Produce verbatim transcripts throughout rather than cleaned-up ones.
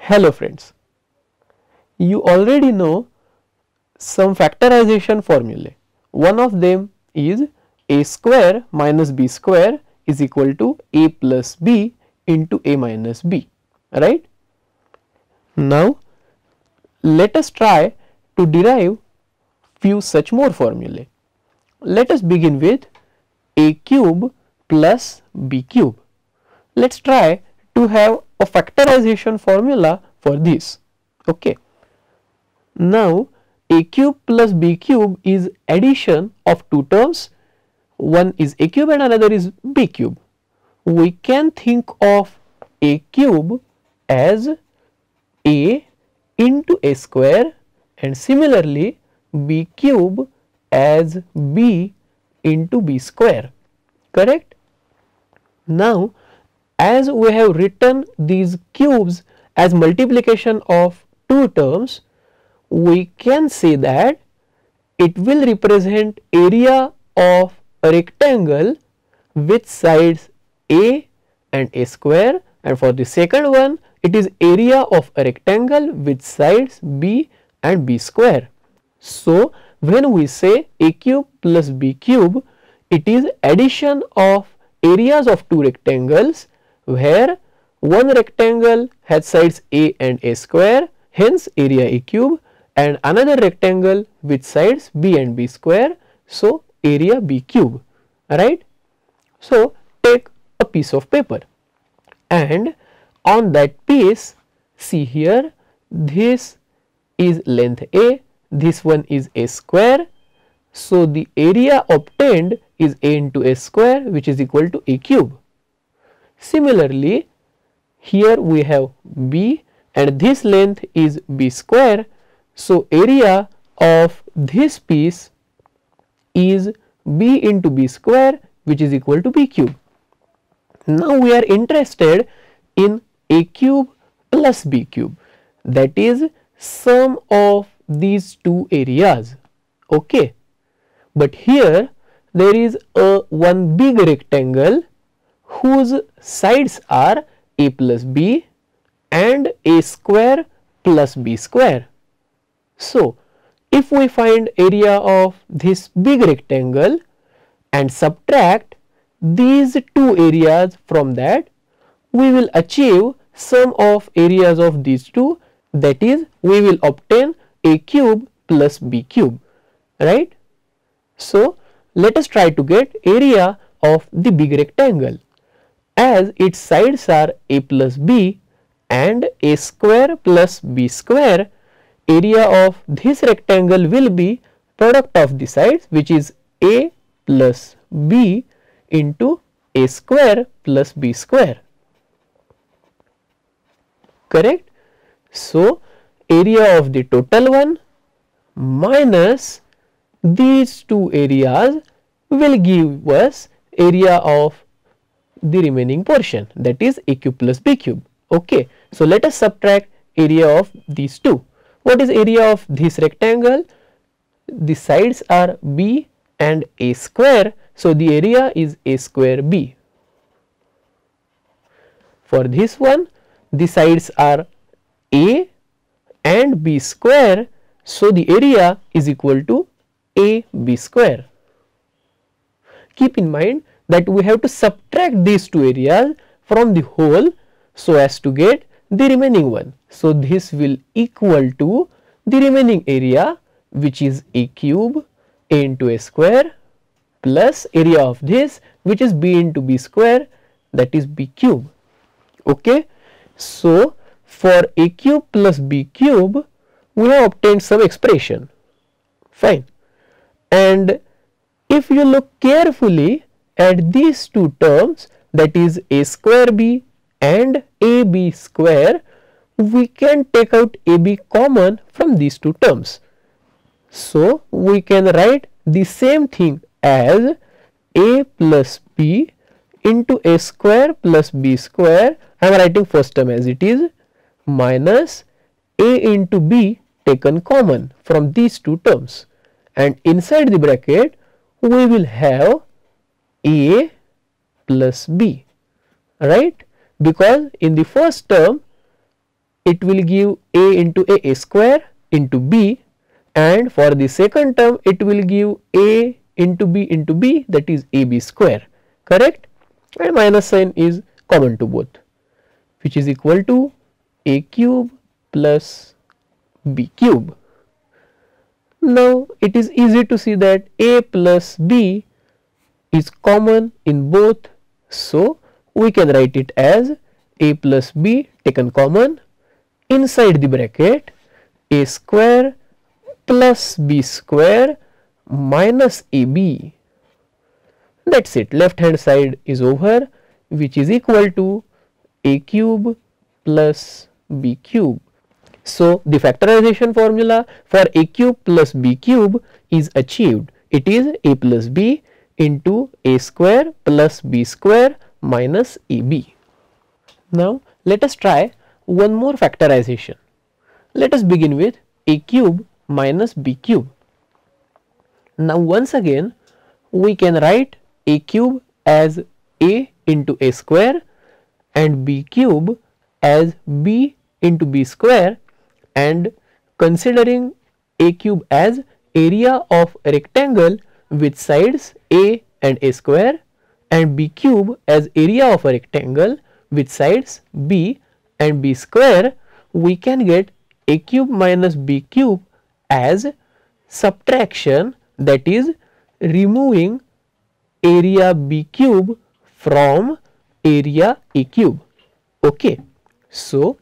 Hello friends, you already know some factorization formulae. One of them is a square minus b square is equal to a plus b into a minus b, right? Now let us try to derive few such more formulae. Let us begin with a cube plus b cube. Let us try to have a factorization formula for this. Okay. Now a cube plus b cube is addition of two terms. One is a cube and another is b cube. We can think of a cube as a into a square and similarly b cube as b into b square, correct? Now as we have written these cubes as multiplication of two terms, we can say that it will represent area of a rectangle with sides a and a square, and for the second one it is area of a rectangle with sides b and b square. So when we say a cube plus b cube, it is addition of areas of two rectangles where one rectangle has sides a and a square, hence area a cube, and another rectangle with sides b and b square, so area b cube, right? So take a piece of paper and on that piece, see here, this is length a, this one is a square, so the area obtained is a into a square, which is equal to a cube. Similarly, here we have b and this length is b square, so area of this piece is b into b square, which is equal to b cube. Now we are interested in a cube plus b cube, that is sum of these two areas, okay? But here there is a one big rectangle whose sides are a plus b and a square plus b square. So if we find area of this big rectangle and subtract these two areas from that, we will achieve sum of areas of these two, that is we will obtain a cube plus b cube, right? So let us try to get area of the big rectangle. As its sides are a plus b and a square plus b square, area of this rectangle will be product of the sides, which is a plus b into a square plus b square, correct? So area of the total one minus these two areas will give us area of the remaining portion, that is a cube plus b cube, okay? So let us subtract area of these two. What is area of this rectangle? The sides are b and a square, so the area is a square b. For this one, the sides are a and b square, so the area is equal to a b square. Keep in mind that we have to subtract these two areas from the whole so as to get the remaining one. So this will equal to the remaining area, which is a cube a into a square plus area of this, which is b into b square, that is b cube, okay? So for a cube plus b cube, we have obtained some expression, fine. And if you look carefully at these two terms, that is a square b and ab square, we can take out ab common from these two terms. So we can write the same thing as a plus b into a square plus b square. I am writing first term as it is, minus a into b taken common from these two terms, and inside the bracket we will have a plus b, right? Because in the first term it will give a into a, a square into b, and for the second term it will give a into b into b, that is ab square, correct, and minus sign is common to both, which is equal to a cube plus b cube. Now it is easy to see that a plus b is common in both, so we can write it as a plus b taken common inside the bracket a square plus b square minus ab. That's it, left hand side is over, which is equal to a cube plus b cube. So the factorization formula for a cube plus b cube is achieved. It is a plus b into a square plus b square minus ab. Now let us try one more factorization. Let us begin with a cube minus b cube. Now once again we can write a cube as a into a square and b cube as b into b square, and considering a cube as area of a rectangle with sides a and a square, and b cube as area of a rectangle with sides b and b square, we can get a cube minus b cube as subtraction, that is removing area b cube from area a cube. Okay, so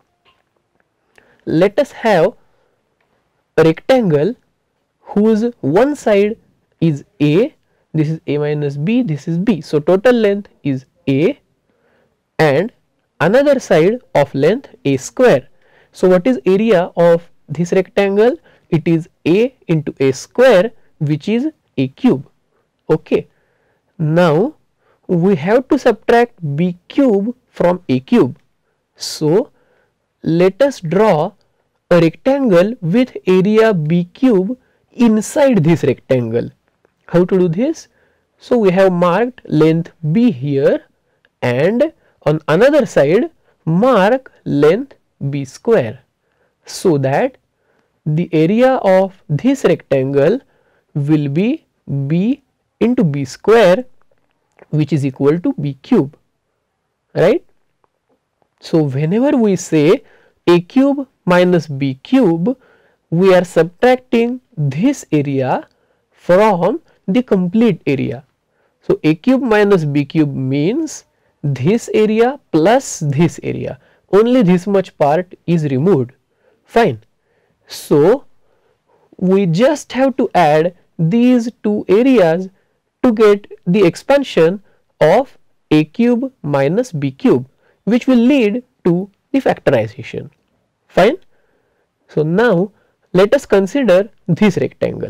let us have a rectangle whose one side is a, this is a minus b, this is b, so total length is a, and another side of length a square. So what is area of this rectangle? It is a into a square, which is a cube. Okay, now we have to subtract b cube from a cube. So let us draw a rectangle with area b cube inside this rectangle. How to do this? So we have marked length b here, and on another side mark length b square, so that the area of this rectangle will be b into b square, which is equal to b cube, right? So whenever we say a cube minus b cube, we are subtracting this area from the complete area. So a cube minus b cube means this area plus this area, only this much part is removed. Fine. So we just have to add these two areas to get the expansion of a cube minus b cube, which will lead to the factorization. Fine. So now let us consider this rectangle.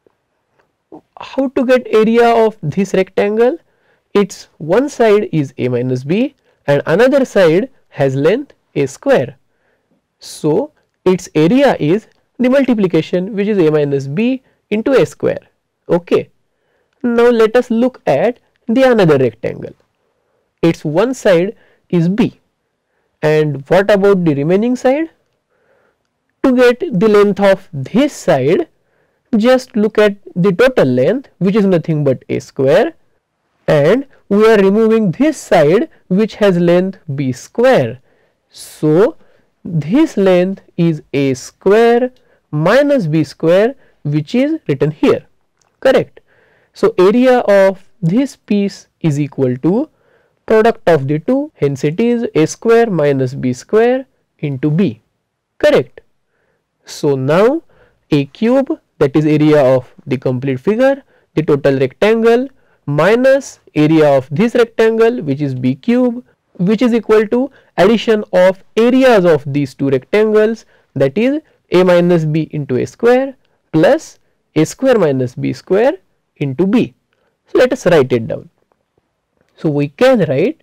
How to get area of this rectangle? Its one side is a minus b and another side has length a square. So its area is the multiplication, which is a minus b into a square. Okay. Now let us look at the another rectangle. Its one side is b, and what about the remaining side? To get the length of this side, just look at the total length, which is nothing but a square, and we are removing this side which has length b square. So this length is a square minus b square, which is written here, correct. So area of this piece is equal to product of the two, hence it is a square minus b square into b, correct. So now a cube, that is area of the complete figure, the total rectangle, minus area of this rectangle, which is b cube, which is equal to addition of areas of these two rectangles, that is a minus b into a square plus a square minus b square into b. So let us write it down. So we can write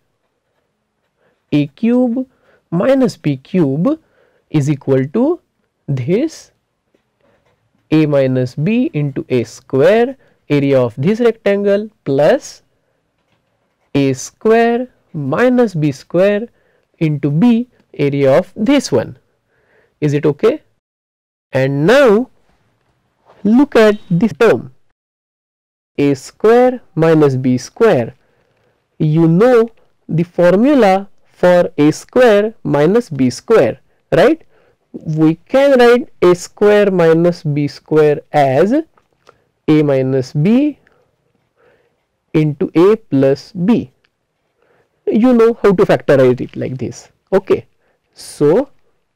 a cube minus b cube is equal to this a minus b into a square, area of this rectangle, plus a square minus b square into b, area of this one. Is it okay? And now look at this term, a square minus b square. You know the formula for a square minus b square, right? We can write a square minus b square as a minus b into a plus b. You know how to factorize it like this. Okay, so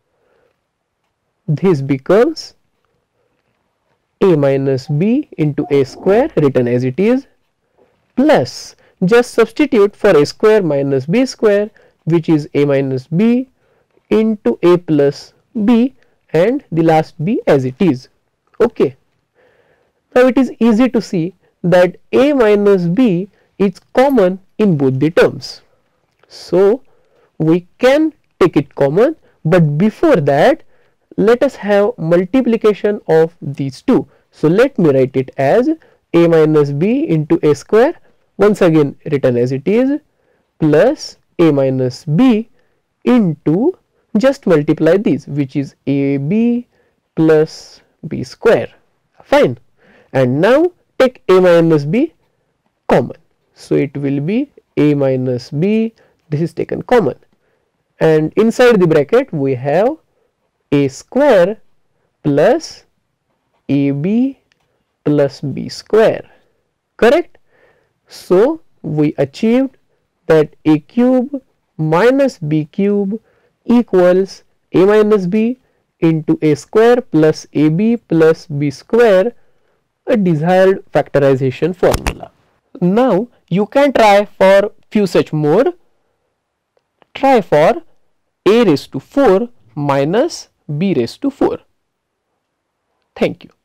this becomes a minus b into a square written as it is, plus just substitute for a square minus b square, which is a minus b into a plus b, and the last b as it is. Okay, now it is easy to see that a minus b is common in both the terms. So we can take it common, but before that let us have multiplication of these two. So let me write it as a minus b into a square, once again written as it is, plus a minus b into, just multiply these, which is ab plus b square. Fine. And now take a minus b common. So it will be a minus b, this is taken common, and inside the bracket we have a square plus ab plus b square, correct? So we achieved that a cube minus b cube equals a minus b into a square plus ab plus b square, a desired factorization formula. Now you can try for few such more. Try for a raised to four minus b raised to four. Thank you.